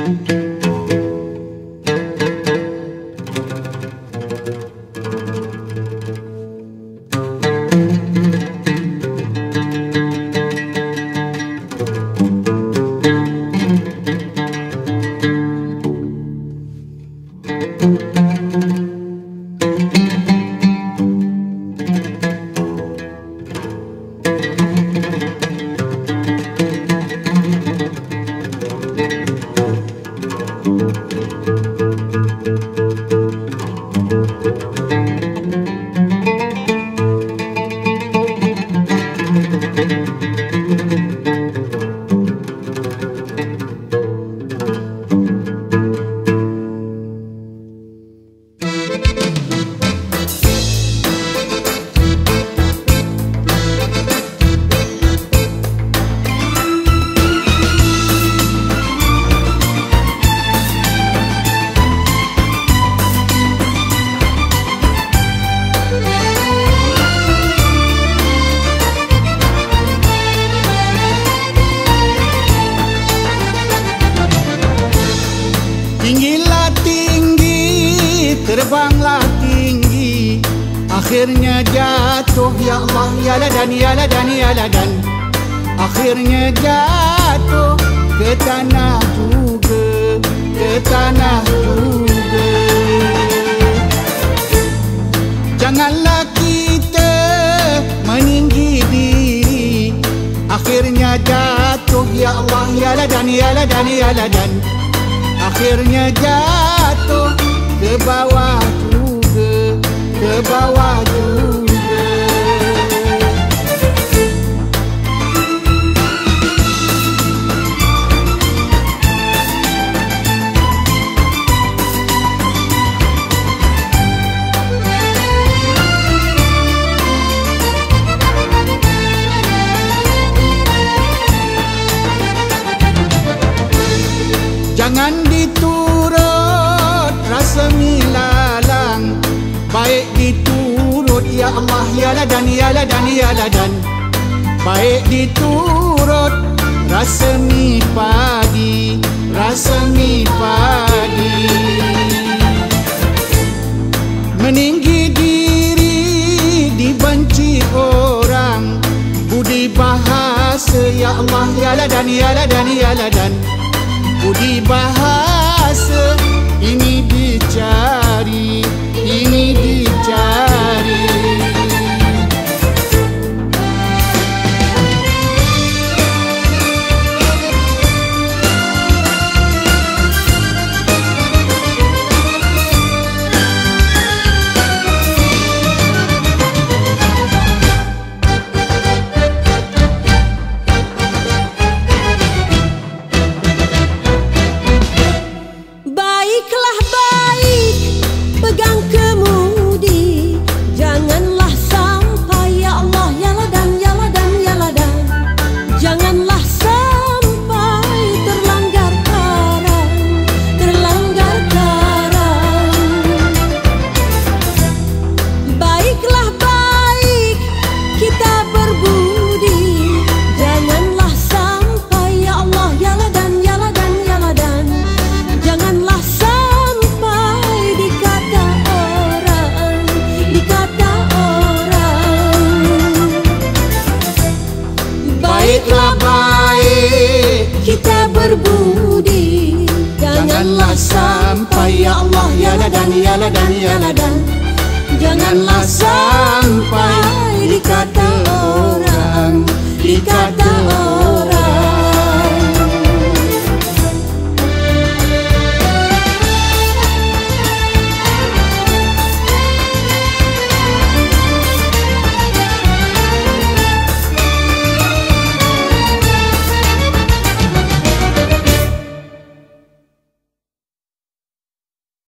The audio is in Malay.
Tinggilah tinggi, terbanglah tinggi, akhirnya jatuh ya Allah, ya ladan, ya ladan, ya ladan. Akhirnya jatuh ke tanah juga, ke tanah juga. Janganlah kita meninggi diri, akhirnya jatuh ya Allah, ya ladan, ya ladan, ya ladan. Akhirnya jatuh ke bawah juga, ke bawah juga. Jangan diturut rasa milalang, baik diturut ya Allah, ya ladan, ya ladan, ya ladan. Baik diturut rasa mi padi, rasa mi padi. Meninggi diri dibenci orang, budi bahasa ya Allah, ya ladan, ya ladan, ya ladan. Budi bahasa ini dicari, ini dicari. Baiklah baik, pegang kemudi, janganlah sampai ya Allah, ya ladan, ya ladan, ya ladan. Janganlah sampai terlanggar karam, terlanggar karam. Baiklah baik, kita berbudi, janganlah sampai ya Allah, ya ladan, ya ladan, ya ladan. Janganlah sampai dikata orang, dikata orang. Baiklah baik, kita berbudi, janganlah sampai ya Allah, ya ladan, ya ladan, ya ladan. Janganlah sampai